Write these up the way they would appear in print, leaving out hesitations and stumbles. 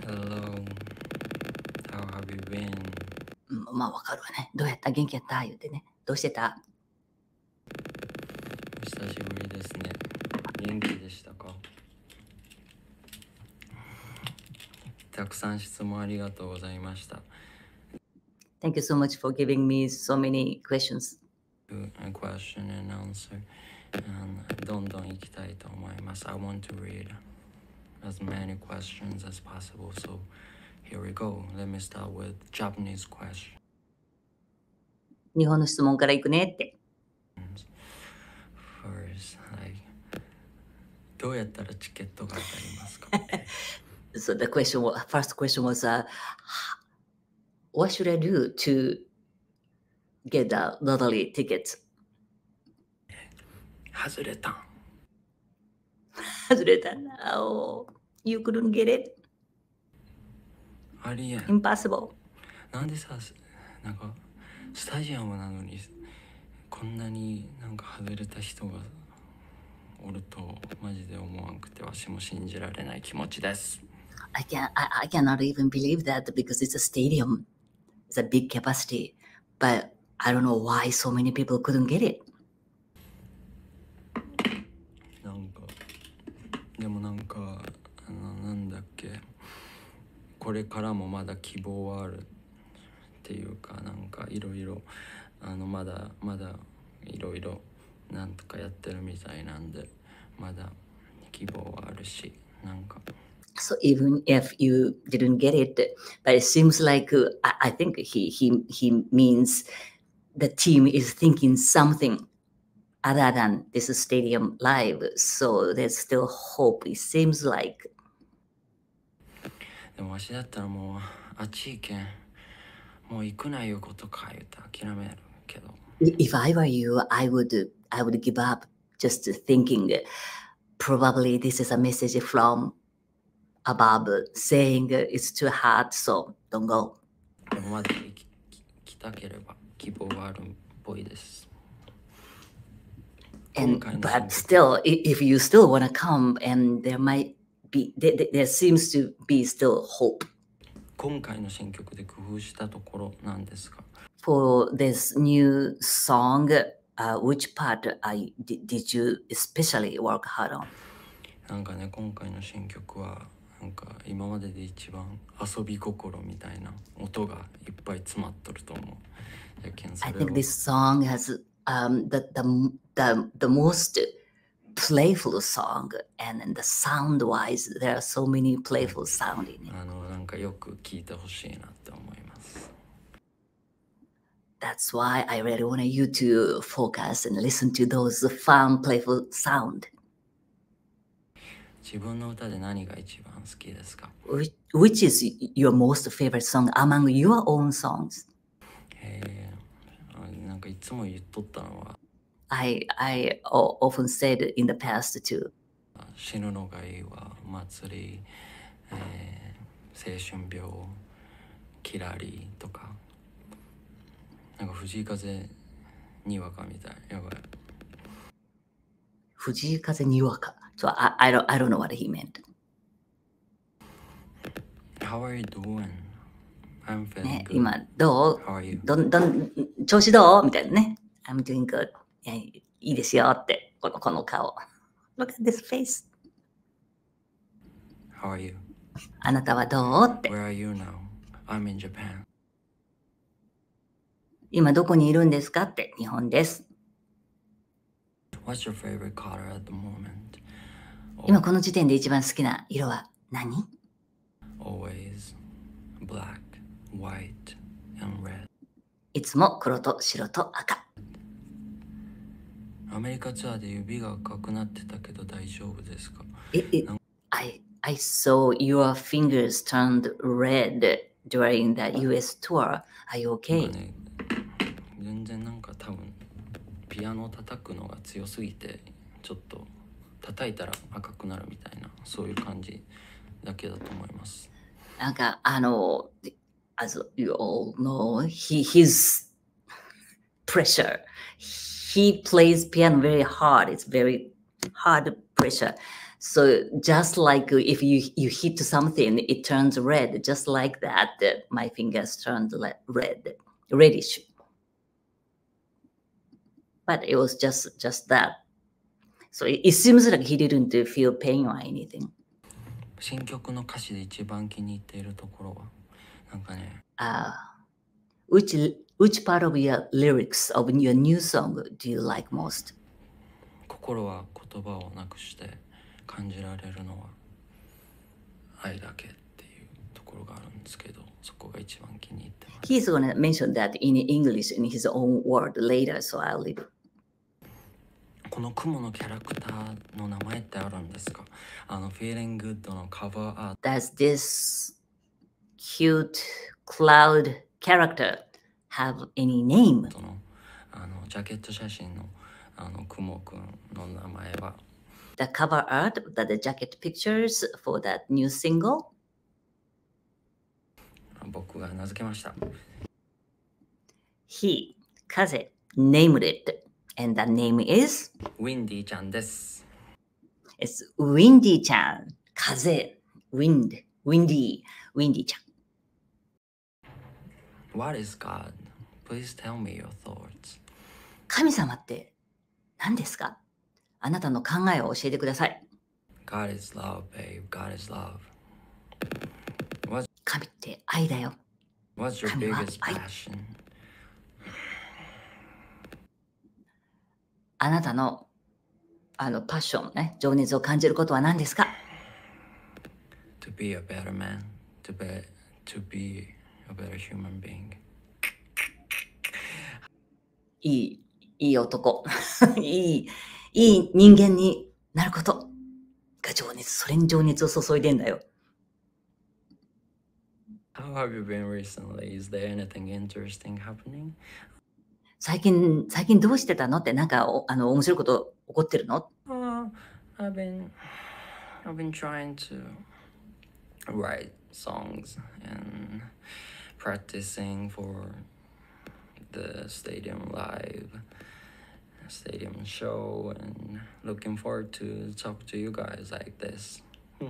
Hello, how have you been? まあわかるわね。どうやった？元気やった？言うてね。どうしてた？ お久しぶりですね。元気でしたか？たくさん質問ありがとうございました。 Thank you so much for giving me so many questions. A question and answer. どんどん行きたいと思います。I want to read as many questions as possible. So here we go. Let me start with Japanese question. 日本の質問からいくねって。 First, like, どうやったらチケットが当たりますか？ So the first question was, what should I do to get the lottery tickets? 外れたん。 外れたな。Oh, you couldn't get it? ありえん。 Impossible. なんでさ、なんかスタジアムなのにこんなになんか外れた人がおるとマジで思わんくて、わしも信じられない気持ちです。 I cannot even believe that because it's a stadium. It's a big capacity. But I don't know why so many people couldn't get it. なんかでもなんかなんだっけ、これからもまだ希望はあるっていうか、なんかいろいろまだいろいろなんとかやってるみたいなんで、まだ希望はあるし、なんか。 So even if you didn't get it, but it seems like I think he means the team is thinking something other than this stadium live. So there's still hope. It seems like. でもわしだったらもうあっち行けん、もう行くないうことか言うて諦めるけど。 If I were you, I would give up just thinking. Probably this is a message from above saying it's too hard, so don't go. でもまだ来たければ希望はあるっぽいです。 But still, if you still want to come, and there might be, there seems to be still hope. 今回の新曲で工夫したところなんですか？ For this new song, which part did you especially work hard on? なんかね、今回の新曲はなんか今までで一番遊び心みたいな音がいっぱい詰まっとると思う。 I think this song has the most playful song, and the sound wise there are so many playful sound in it. なんかよく聞いてほしいなって思います。 That's why I really want you to focus and listen to those fun, playful sound. 自分の歌で何が一番好きですか？ Which is your most favorite song among your own songs? なんかいつも言っとったのは、 I often said in the past too. 死ぬのがいいわ、祭り、青春病、キラリとか、なんか藤井風にわかみたい。やばい。 藤井風にわか。So I don't know what he meant. How are you doing? I'm feeling ね、 good. 今どう？ How are you? 調子どうみたいなね。I'm doing good. いいですよって。この顔。Look at this face. How are you? あなたはどうって。 Where are you now? I'm in Japan. 今どこにいるんですかって。日本です。 What's your favorite color at the moment? 今この時点で一番好きな色は何？ Always black, white, and red. いつも黒と白と赤。 アメリカツアーで指が赤くなってたけど大丈夫ですか？ I saw your fingers turned red during the US tour. Are you なん okay? かね、全然なんか多分ピアノを叩くのが強すぎて、ちょっと叩いたら赤くなるみたいな、そういう感じだけだと思います。 なんかas you all know, his pressure. He plays piano very hard. It's very hard pressure. So just like if you hit something, it turns red. Just like that, my fingers turned reddish. But it was just that. So it seems like he didn't feel pain or anything. 新曲の歌詞で一番気に入っているところはなんかね、 which part of your lyrics of your new song do you like most? 心は言葉をなくして感じられるのは愛だけっていうところがあるんですけど、そこが一番気に入ってます。 He's going to mention that in English in his own word later, so I'll leave it. この雲のキャラクターの名前ってあるんですか？Feeling Good のカバーアート。 Does this cute cloud character have any name? のジャケット写真の雲くんの名前は The cover art, the jacket pictures for that new single? 僕が名付けました。 He, Kaze, named it, and the name is? ウィンディちゃんです。 It's Windy ちゃん。風、wind, windy ちゃん。 What is God? Please tell me your thoughts. 神様って何ですか？あなたの考えを教えてください。 God is love, babe. God is love. 神って愛だよ。 What's your 神は biggest 愛。 passion? あなたのパッションね、情熱を感じることは何ですか？ To be a better man. To be a better human being. いい男。いい人間になることが情熱。それに情熱を注いでんだよ。 How have you been recently? Is there anything interesting happening? 最近どうしてたのってなんか面白いこと起こってるの？ I've been trying to write songs and practicing for the stadium show and looking forward to talk to you guys like this.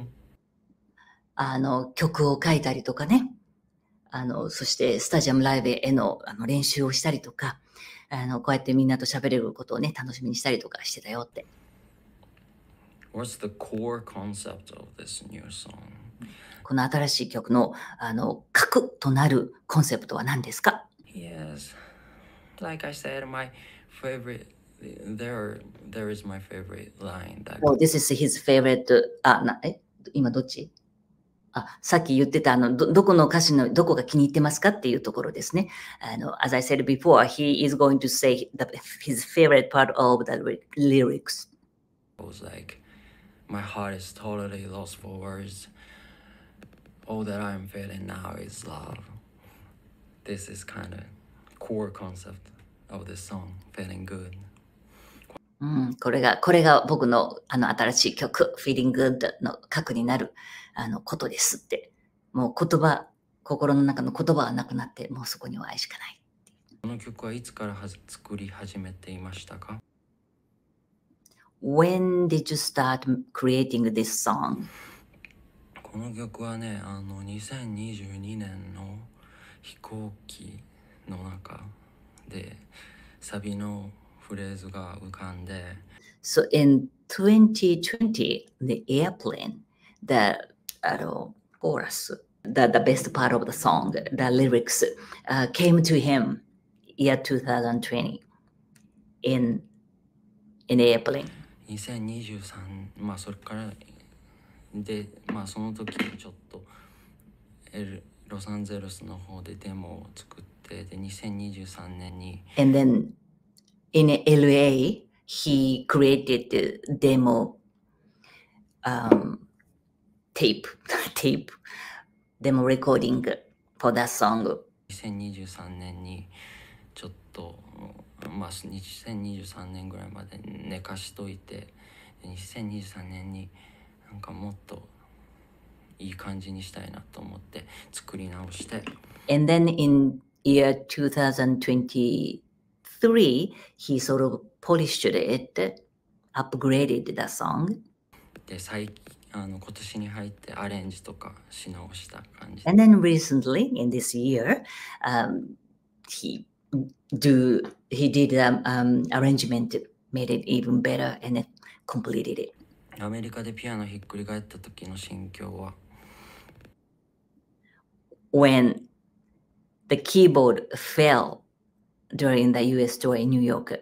曲を書いたりとかね。そしてスタジアムライブへの練習をしたりとか、こうやってみんなと喋れることをね、楽しみにしたりとかしてたよって。 What's the core concept of this new song? この新しい曲の、核となるコンセプトは何ですか？ Yes, like I said, my favorite, there is my favorite line that Well, this is his favorite, 今どっち？さっき言ってたどこの歌詞のどこが気に入ってますかっていうところですね。As I said before, he is going to say his favorite part of the lyrics. was like, my heart is totally lost for words. All that I'm feeling now is love. This is kind of core concept of this song, feeling good. これが僕の新しい曲、Feeling Good の核になることですって。もう心の中の言葉はなくなって、もうそこには愛しかない。 この曲はいつから作り始めていましたか？ When did you start creating this song? この曲はね、2022年の飛行機の中でサビのフレーズが浮かんで So in 2020, the airplane, the chorus, the best part of the song, the lyrics came to him year 2020 in airplane. 2023、まあそれからで、まあその時ちょっとロサンゼルスの方でデモを作ってで2023年に And then in LA, he created the demo tape, demo recording for that song. 2023年にちょっとまあ2023年ぐらいまで寝かしといて2023年になんかもっといい感じにしたいなと思って作り直して And then in year 2023, he sort of polished it, upgraded the song. で今年に入ってアレンジとかし直した感じ。 And then recently, in this year, he he did arrangement, made it even better, and then completed it. アメリカでピアノひっくり返った時の心境は、 When the keyboard fell during the US tour in New York,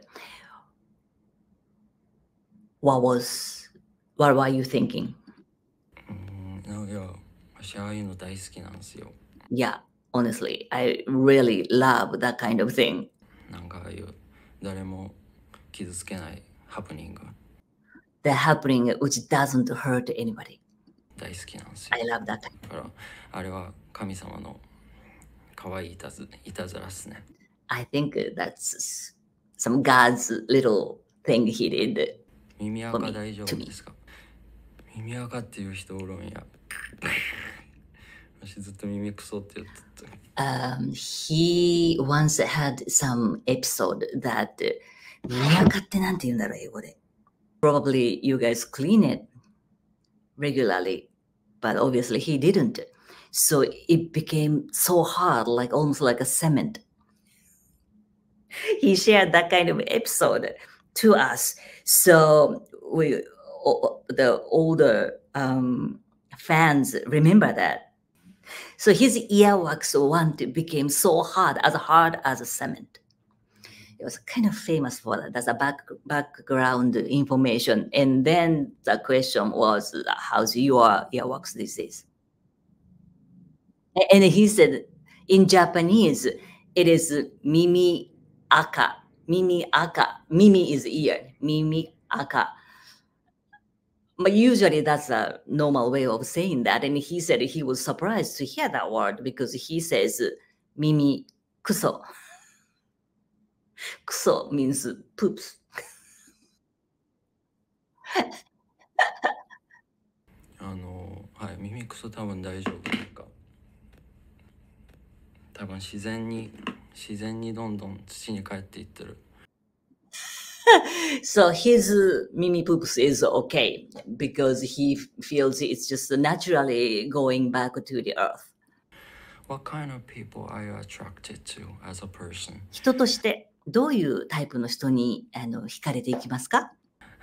what were you thinking? いや私ああいうの大好きなんですよ。 Yeah, honestly, I really love that kind of thing. なんかああいう誰も傷つけないハプニング The happening which doesn't hurt anybody. 大好きなんですよ。 I love that. だからあれは神様の可愛いいたずらっすね。 I think that's some God's little thing he did. 耳垢大丈夫ですか？耳垢っていう人おるんや。私ずっと耳クソって言ってた。 He once had some episode that 耳垢ってなんて言うんだろう、英語で。Probably you guys clean it regularly, but obviously he didn't. So it became so hard, like almost like a cement. He shared that kind of episode to us. So the older fans remember that. So his earwax became so hard as a cement. It was kind of famous for that. That's a background information. And then the question was, how's your earwax these days? And he said, in Japanese, it is mimi aka. Mimi aka. Mimi is ear. Mimi aka. But usually that's a normal way of saying that. And he said he was surprised to hear that word because he says mimi kuso. Kuso means poops. はい、耳クソ多分大丈夫なんか。多分自然にどんどん土に帰っていってる。 So his mimi poops is okay because he feels it's just naturally going back to the earth. What kind of people are you attracted to as a person? 人としてどういうタイプの人に惹かれていきますか？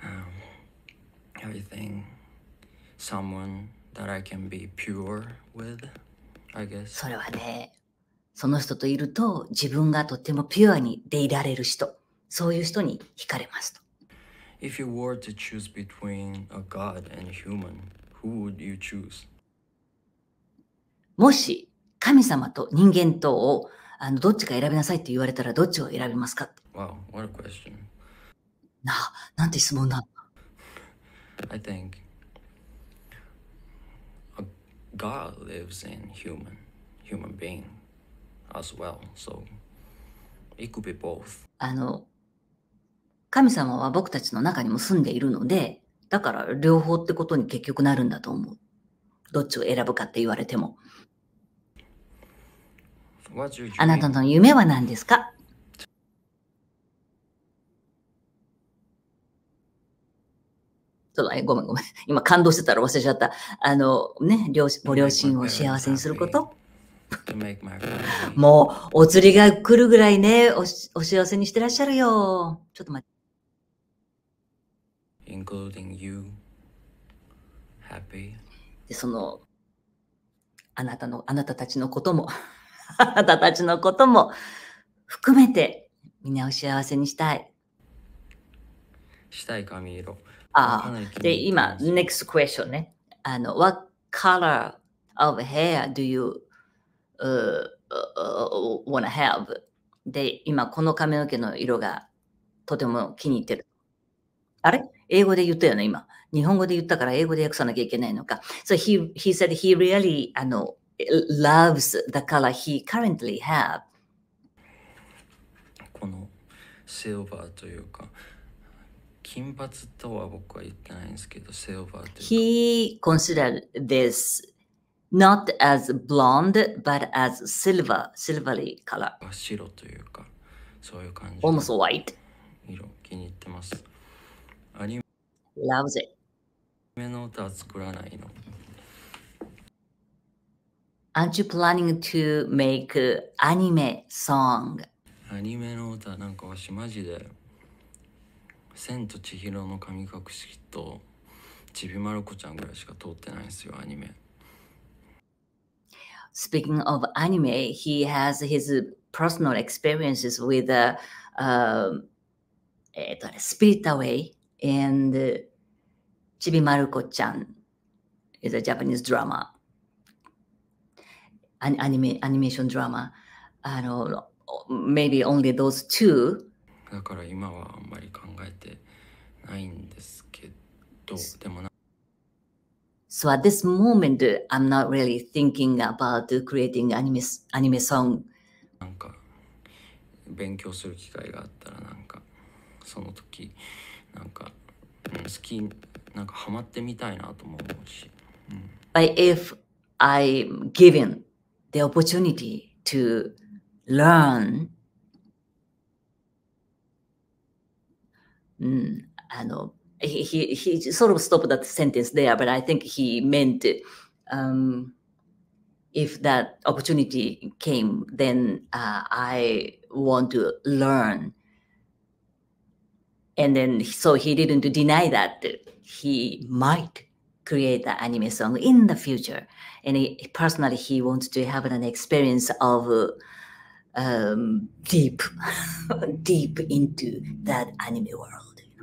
I think someone that I can be pure with, I guess. それはね、その人といると自分がとってもピュアにでいられる人、そういう人に惹かれますと。 If you were to choose between a god and a human, who would you choose? もし神様と人間とをどっちか選びなさいって言われたらどっちを選びますか？ Wow, what a question. なんて質問だ。 I think a god lives in human being as well, so it could be both. 神様は僕たちの中にも住んでいるので、だから両方ってことに結局なるんだと思う。どっちを選ぶかって言われても。あなたの夢は何ですか？ごめん。今感動してたら忘れちゃった。ご両親を幸せにすること。もう、お釣りが来るぐらいね、お幸せにしてらっしゃるよ。ちょっと待って。 Including you, happy. で、あなたたちのことも、あなたたちのことも含めて、みんなを幸せにしたい。 したい髪色。 で、今、next question ね。what color of hair do you wanna have? で、今、この髪の毛の色がとても気に入ってる。あれ？英語で言ったよね、今。日本語で言ったから英語で訳さなきゃいけないのか。So he said he really loves the color he currently have. このシルバーというか、金髪とは僕は言ってないんですけど、シルバーというか。 He considered this not as blonde, but as silvery color. 白というか、そういう感じ。 Almost white. 色気に入ってます。 Loves it. 夢の歌は作らないの。 Aren't you planning to make anime song? アニメの歌なんかわしマジで千と千尋の神隠しとちびまる子ちゃんぐらいしか通ってないんですよ、アニメ。 Speaking of anime, he has his personal experiences with Spirit Away and Chibi Maruko-chan is a Japanese drama, animation drama. Maybe only those two. だから今はあんまり考えてないんですけど、でも So at this moment, I'm not really thinking about creating anime song. なんか勉強する機会があったらなんかその時なんか好きなんかハマってみたいなとも思うし。 But if I'm given the opportunity to learn, he sort of stopped that sentence there, but I think he meant if that opportunity came, then I want to learn. And then, so he didn't deny that he might create the anime song in the future. And personally, he wants to have an experience of deep, deep into that anime world.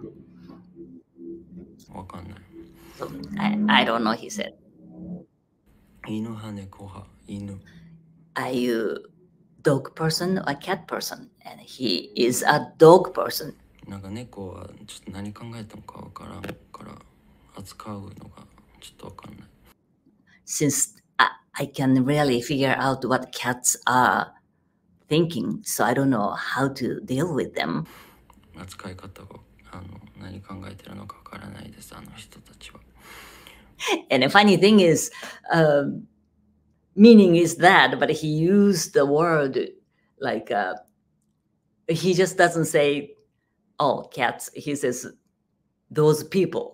わかんない。 So I don't know, he said. 犬派猫派犬。 Are you dog person or cat person? And he is a dog person. なんか猫はちょっと何考えたのかわからんから扱うのがちょっとわかんない。 Since I can really figure out what cats are thinking, so I don't know how to deal with them. 扱い方が何考えてるのかわからないです、あの人たちは。 And the funny thing is, meaning is that, but he used the word like he just doesn't say, "Oh, cats." He says, "Those people."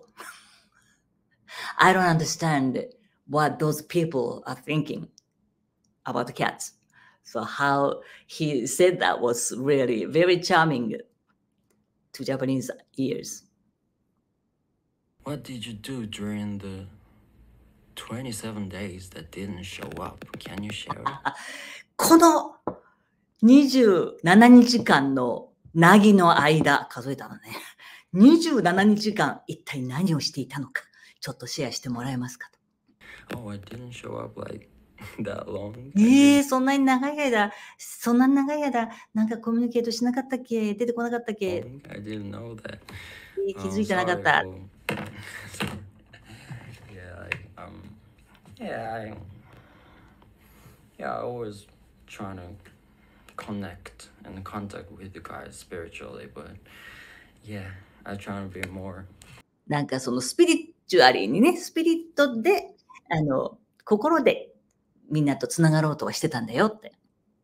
I don't understand what those people are thinking about cats. So how he said that was really very charming to Japanese ears. What did you do during the 27 days that didn't show up? Can you share it? この27日間のなぎの間、数えたのね。27日間、一体何をしていたのか、ちょっとシェアしてもらえますかと。 Oh, I didn't show up like that long. そんなに長い間、なんかコミュニケートしなかったっけ、出てこなかったっけ、 I didn't know that. 気づいてなかっ Sorry た。 for- yeah, I always trying to connect and contact with you guys spiritually, but yeah, I try to be more なんかそのスピリチュアリーにね、スピリットで、心でみんなとつながろうとはしてたんだよって。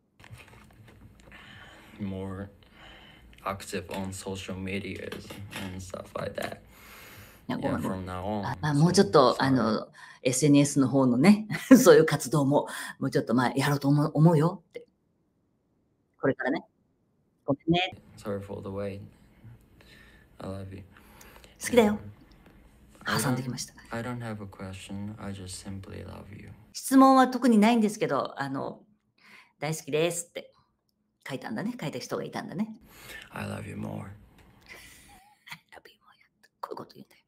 more active on social medias and stuff like that. なんか Yeah, from now on. もうちょっ So, と sorry. SNS の方のね、そういう活動ももうちょっとやろうと思うよって。これからね。ごめんね。 Sorry for the wait. I love you. 好きだよ。 I 挟んできました。 I don't have a question. I just simply love you. 質問は特にないんですけど、大好きですって書いたんだね。書いた人がいたんだね。 I love you more. こういうこと言うんだよ。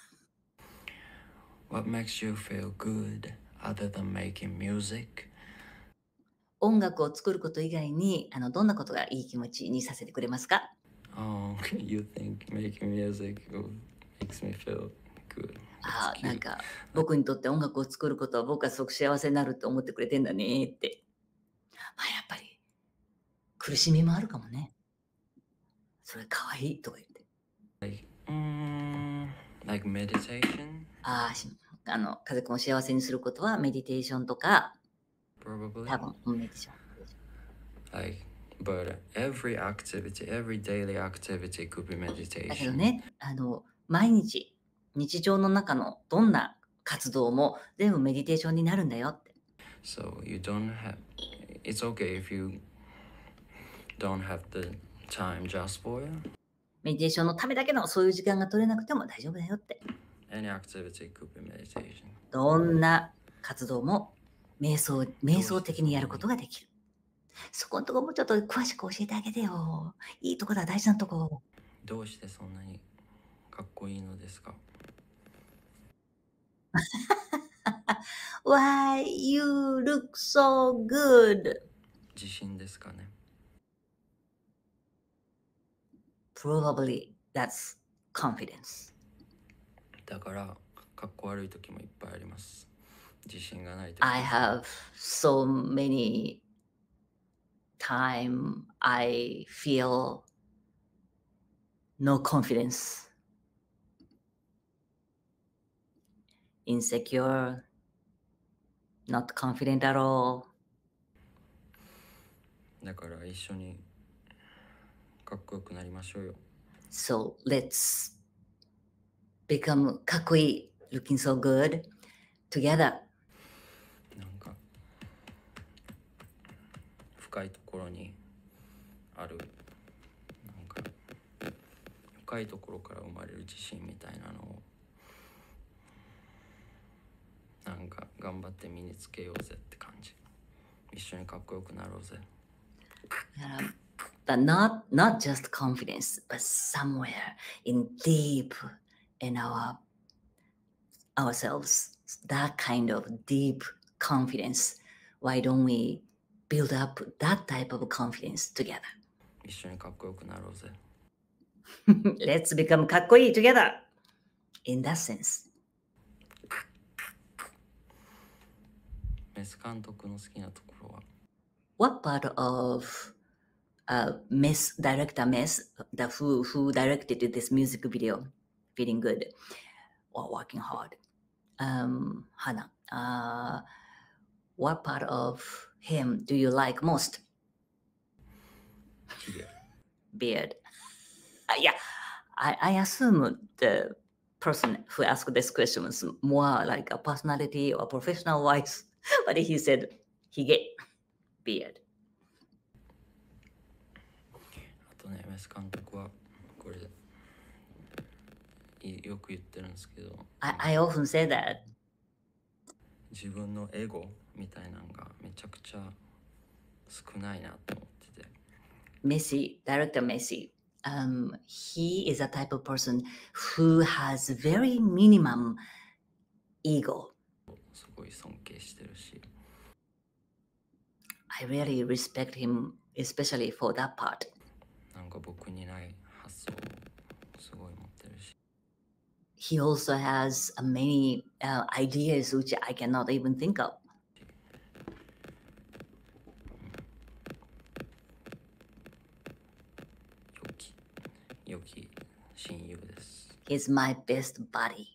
What makes you feel good other than making music? 音楽を作ること以外にどんなことがいい気持ちにさせてくれますか？ Oh, you think making music makes me feel good? なんか僕にとって音楽を作ることは僕はすごく幸せになるって思ってくれてんだねって。やっぱり苦しみもあるかもね。それかわいいとか言って。 Like meditation? 家族を幸せにすることはメディテーションとか、 Probably. 多分メディテーション。 Like, but every activity, every daily activity could be だけど meditation. ね、毎日日常の中のどんな活動も全部メディテーションになるんだよって。 So you don't have, it's okay if you don't have the time just for it. メディテーションのためだけのそういう時間が取れなくても大丈夫だよって。 Any activity could be meditation. どんな活動も瞑想的にやることができる。そこのとこもうちょっと詳しく教えてあげてよ。いいとこだ、大事なとこ。 どうしてそんなにかっこいいのですか？ Why you look so good? 自信ですかね。 Probably that's confidence. だからかっこ悪い時もいっぱいあります。自信がない時。 I have so many time I feel no confidence, insecure, not confident at all. だから一緒にかっこよくなりましょうよ。 So let's become かっこいい looking so good together. なんか深いところにある、なんか深いところから生まれる自信みたいなのをなんか頑張って身につけようぜって感じ。一緒にかっこよくなろうぜ。 But not just confidence, but somewhere in deep in ourselves, that kind of deep confidence. Why don't we build up that type of confidence together? 一緒にかっこよくなろうぜ。 Let's become かっこいい together. In that sense. メス監督の好きなところは？ What part of director Mess, who directed this music video, feeling good or working hard? Hana, what part of him do you like most? Beard. Yeah, I assume the person who asked this question was more like a personality or professional wise, but he said hige, beard. あとね、メス監督はこれよく言ってるんですけど、 I often say that 自分のエゴみたいなのがめちゃくちゃ少ないなと思ってて。 Messi, director Messi, he is a type of person who has very minimum ego. すごい尊敬してるし、 I really respect him, especially for that part. なんか僕にない発想をすごい持ってるし、 He also has many ideas which I cannot even think of. 良き親友です。 He's my best buddy.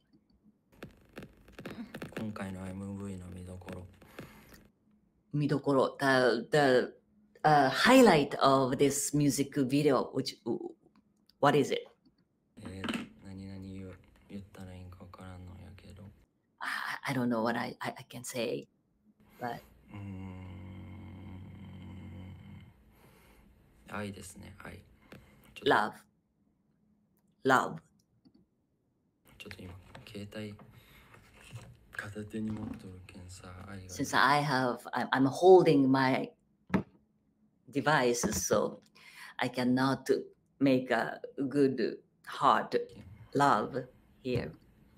今回の MV の見どころ、 Midokoro, the highlight of this music video, what is it? 何々言ったらいいんかわからんのやけど、 I don't know what I can say, but 愛ですね、愛。 love. ちょっと今携帯片手に持っとるけんさ、愛が。 Since I'm holding my device, so I cannot make a good heart love here.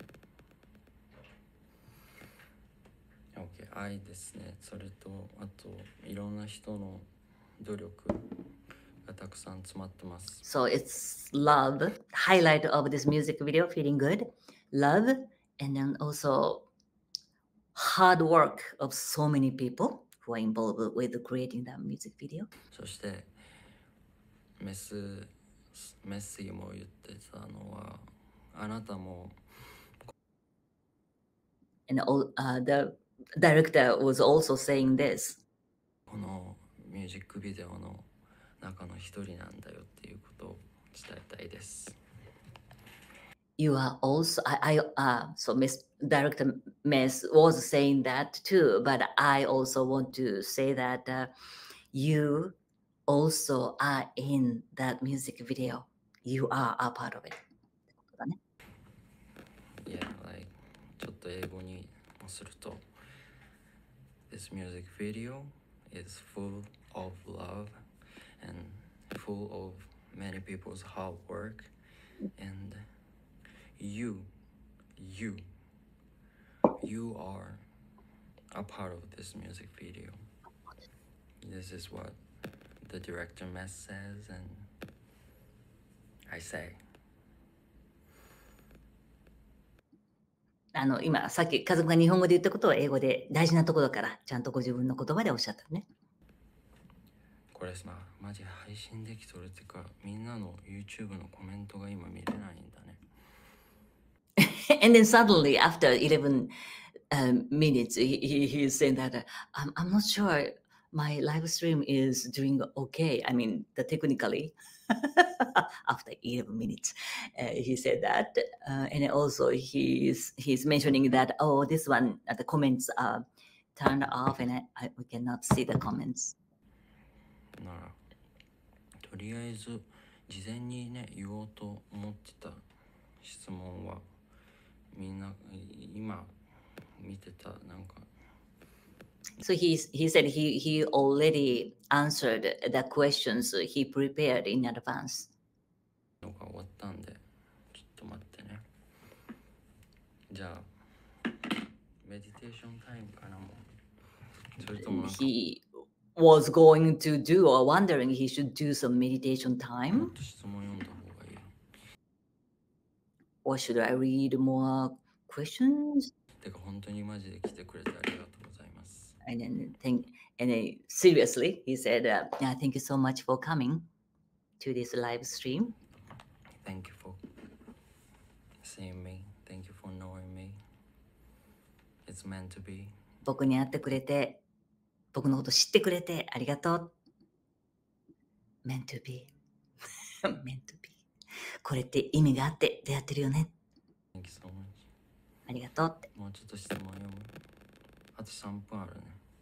OK、愛ですね。それとあといろんな人の努力がたくさん詰まってます。 So it's love, highlight of this music video, feeling good, love, and then also hard work of so many people who are involved with creating that music video. そしてメッシーも言ってたのは、あなたも And the director was also saying this. このミュージックビデオの中の一人なんだよっていうことを伝えたいです。 you are also so Miss Director Miss was saying that too, but I also want to say that you also are in that music video. You are a part of it. Yeah, like ちょっと英語にすると This music video is full of love and full of many people's hard work, and you are a part of this music video. This is what the director Mess says, and I say. 今、さっき家族が日本語で言ったことを英語で大事なところから、ちゃんとご自分の言葉でおっしゃったね。 これさ、マジ配信できとるってか、みんなの YouTube のコメントが今見れないんだね。 And then suddenly, after 11 minutes, he's saying that I'm not sure my live stream is doing okay. I mean, technically, after 11 minutes, he said that, and also he's mentioning that this one the comments are turned off, and we cannot see the comments. なら、とりあえず事前にね言おうと思ってた質問はみんな今見てたなんか。 So he said he already answered the questions he prepared in advance. のが終わったんでちょっと待ってね。じゃあメディテーションタイムかなもう。それともなんか He was going to do or wondering he should do some meditation もっ time, と質問読んだ方がいい。 or should I read more questions? てか本当にマジで来てくれてありがとうございます。 And then seriously, he said, "Yeah, thank you so much for coming to this live stream. Thank you for seeing me. Thank you for knowing me. It's meant to be. 僕に会ってくれて、僕のこと知ってくれてありがとう。meant to be. meant to be. これって意味があって出会ってるよね。 Thank you so much. ありがとうって。 もうちょっと質問読む。あと3分あるね。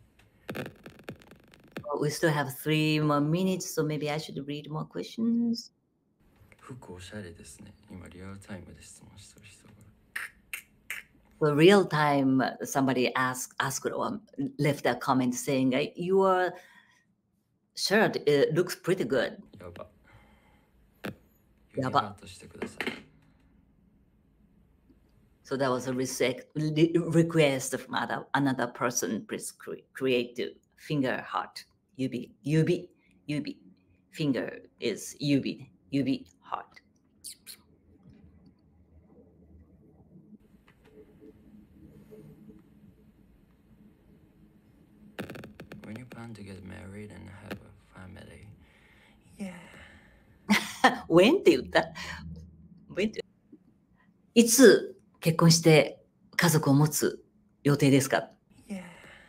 We still have 3 more minutes, so maybe I should read more questions. 服おしゃれですね。今リアルタイムで質問してる人が。 The real time, somebody asked or left a comment saying, your shirt looks pretty good. やば。 やば。 指ハートしてください。 So that was a request from another person. Please create the finger heart. Yubi. Finger is yubi heart. When you plan to get married and have a family. Yeah. When って言った When っていつ結婚して家族を持つ予定ですか Yeah.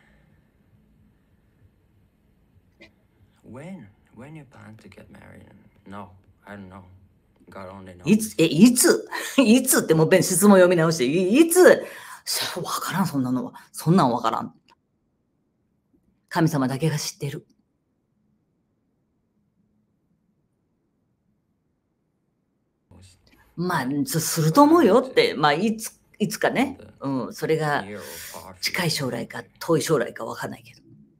When you plan to get married? No, I don't know. God only knows. いつってもう質問読み直していつわからんそんなんわからん神様だけが知ってるまあすると思うよってまあいつかね、それが近い将来か遠い将来かわかんないけど、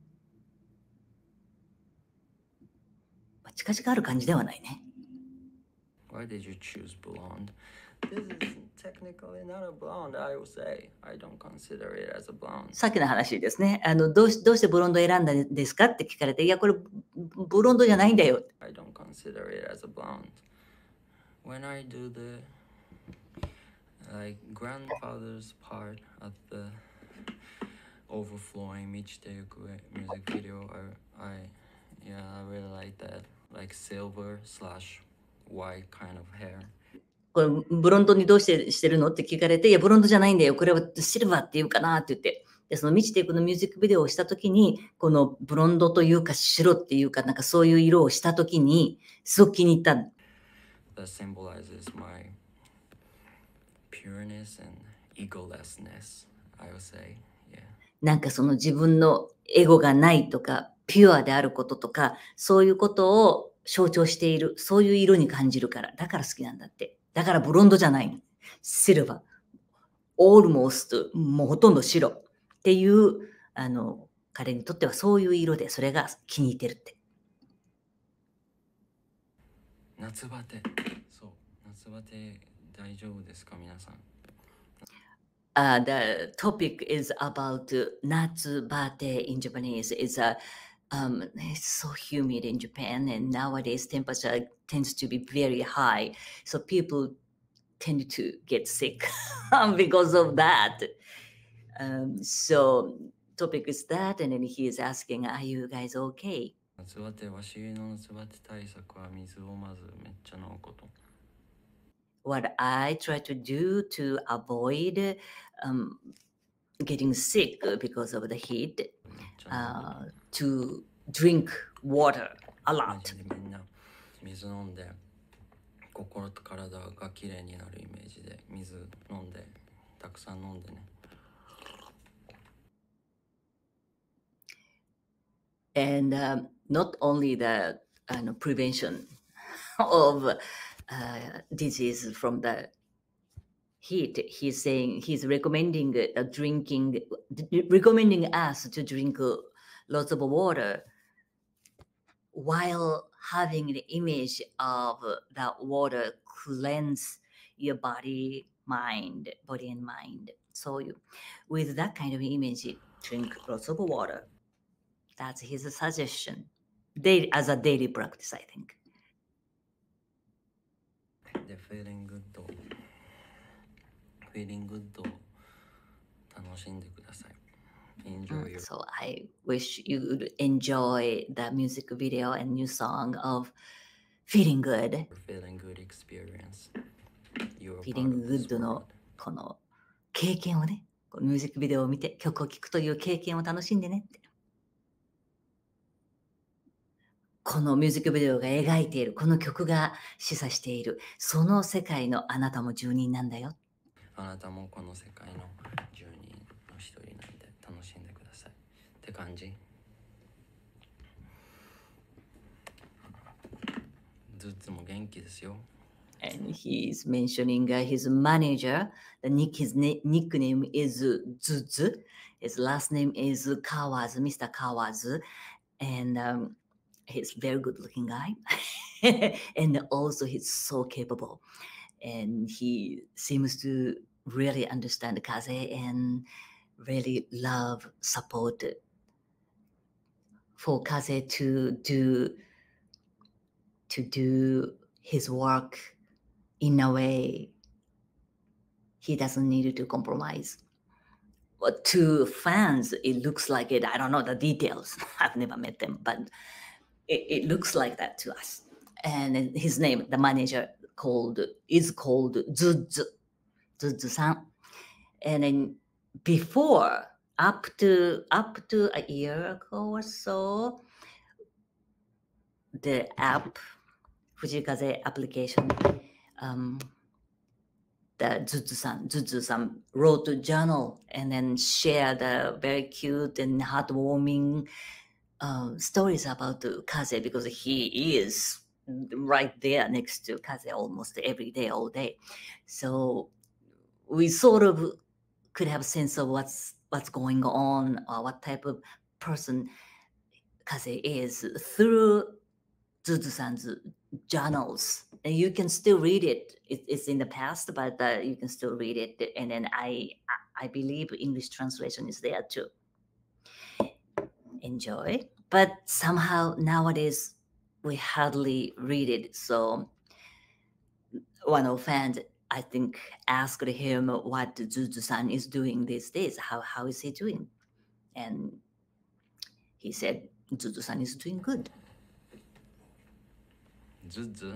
まあ、近々ある感じではないね。 Why did you choose blonde? This is technically not a blonde, I will say. I don't consider it as a blonde. さっきの話ですね。どうしてブロンド選んだんですかって聞かれて、いや、これブロンドじゃないんだよ。 I don't consider it as a blonde. When I do the grandfather's part of the overflowing Michiteyoku music video, I really like that. Like silver/white kind of hair. これブロンドにどうしてるのって聞かれて、いや、ブロンドじゃないんだよ。これはシルバーっていうかなって言って。で、そのミチテイクのミュージックビデオをしたときに、このブロンドというか白っていうか、なんかそういう色をしたときに、すごく気に入った。 That symbolizes my pureness and egolessness, I would say. Yeah. なんかその自分のエゴがないとか、ピュアであることとか、そういうことを象徴している、そういう色に感じるから、だから好きなんだって。だからブロンドじゃないの。シルバー。オールモースト、もうほとんど白っていう、彼にとってはそういう色で、それが気に入ってるって。 夏バテ。そう。夏バテ大丈夫ですか皆さん。 The topic is about natsubate in Japanese. It's so humid in Japan, and nowadays temperature tends to be very high, so people tend to get sick because of that. So topic is that, and then he is asking, "Are you guys okay?" 夏バテ、わしの夏バテ対策は水をまずめっちゃ飲むこと。 What I try to do to avoid getting sick because of the heat, めっちゃ飲むこ to drink water a と。マ lot. ジでみんな水飲んで心と体がきれいになるイメージで水飲んでたくさん飲んでね。 And not only the prevention of disease from the heat, he's saying he's recommending recommending us to drink lots of water while having the image of that water cleanse your body and mind. So with that kind of image, drink lots of water. That's his suggestion. As a daily practice, I think. で、フィーリングを楽しんでください。Enjoy your So I wish you would enjoy the music video and new song of Feeling Good. feeling good experience. You are part Feeling of this Good の world. この経験をね、このミュージックビデオを見て曲を聴くという経験を楽しんでねって。このミュージックビデオが描いている、この曲が示唆している、その世界のあなたも住人なんだよ。 あなたもこの世界の住人の一人なんで楽しんでくださいって感じ。ずっとも元気ですよ。 And he's mentioning his manager. His nickname is Zuzu. His last name is Kawazu, Mr. Kawazu. And he's a very good looking guy. And also he's so capable. And he seems to really understand Kaze and really love, support for Kaze to do his work in a way he doesn't need to compromise. But to fans, it looks like it. I don't know the details. I've never met them, but it looks like that to us. And his name, the manager, is called Zuzu-san. And then before, up to a year ago or so, the app, Fujikaze application, the Zuzu-san wrote a journal and then shared very cute and heartwarming stories about Kaze, because he is right there next to Kaze almost every day, all day. So we sort of could have a sense of what's going on or what type of person Kaze is through Zuzu-san's journals. And you can still read it. It's in the past, but you can still read it. And then I believe English translation is there too. Enjoy. But somehow nowadays we hardly read it. So one of fans, I think, asked him what Zuzu-san is doing these days. How is he doing? And he said, Zuzu-san is doing good. ずっず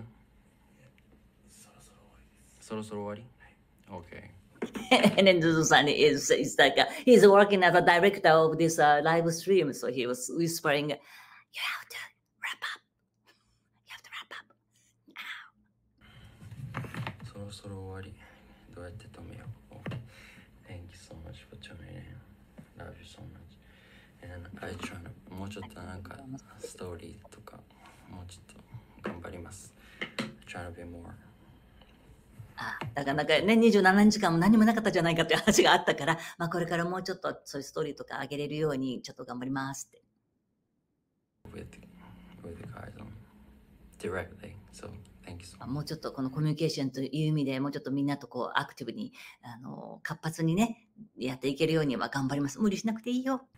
そろそろ終わり ?OK. And then Zuzu-san is like, he's working as a director of this live stream. So he was whispering, you have to wrap up. You have to wrap up now. そろそろ終わりどうやって止めよう。Thank you so much for tuning in. Love you so much. And I try to もうちょっとなんかストーリーとかもうちょっと頑張ります。Try to be more. だからなんかね、27日間も何もなかったじゃないかという話があったから、まあこれからもうちょっとそういうストーリーとかあげれるようにちょっと頑張りますって。 with the guys directly. So thank you so much. もうちょっとこのコミュニケーションという意味でもうちょっとみんなとこうアクティブに活発にねやっていけるようには頑張ります。無理しなくていいよ。